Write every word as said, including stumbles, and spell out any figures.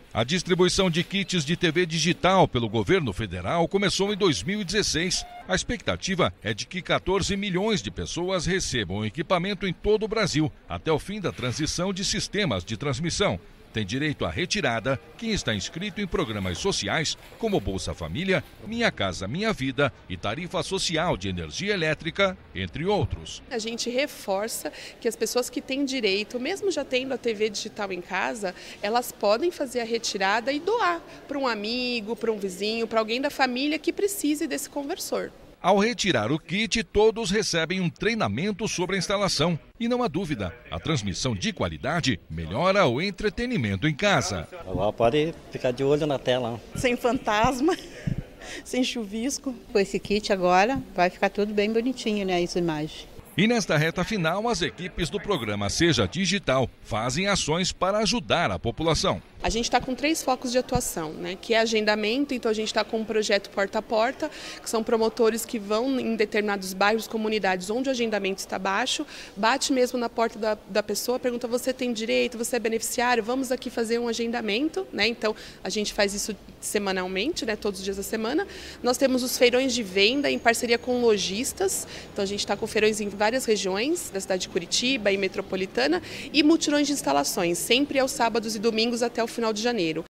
A distribuição de kits de T V digital pelo governo federal começou em dois mil e dezesseis. A expectativa é de que quatorze milhões de pessoas recebam o equipamento em todo o Brasil, até o fim da transição de sistemas de transmissão. Tem direito à retirada quem está inscrito em programas sociais como Bolsa Família, Minha Casa Minha Vida e Tarifa Social de Energia Elétrica, entre outros. A gente reforça que as pessoas que têm direito, mesmo já tendo a T V digital em casa, elas podem fazer a retirada e doar para um amigo, para um vizinho, para alguém da família que precise desse conversor. Ao retirar o kit, todos recebem um treinamento sobre a instalação. E não há dúvida, a transmissão de qualidade melhora o entretenimento em casa. Agora pode ficar de olho na tela. Sem fantasma, sem chuvisco. Com esse kit agora vai ficar tudo bem bonitinho, né, as imagens. E nesta reta final, as equipes do programa Seja Digital fazem ações para ajudar a população. A gente está com três focos de atuação, né? Que é agendamento, então a gente está com um projeto porta a porta, que são promotores que vão em determinados bairros, comunidades onde o agendamento está baixo, bate mesmo na porta da, da pessoa, pergunta: você tem direito, você é beneficiário, vamos aqui fazer um agendamento, né? Então a gente faz isso semanalmente, né? Todos os dias da semana. Nós temos os feirões de venda em parceria com lojistas, então a gente está com feirões em várias regiões da cidade de Curitiba e metropolitana, e mutirões de instalações, sempre aos sábados e domingos até o final de janeiro.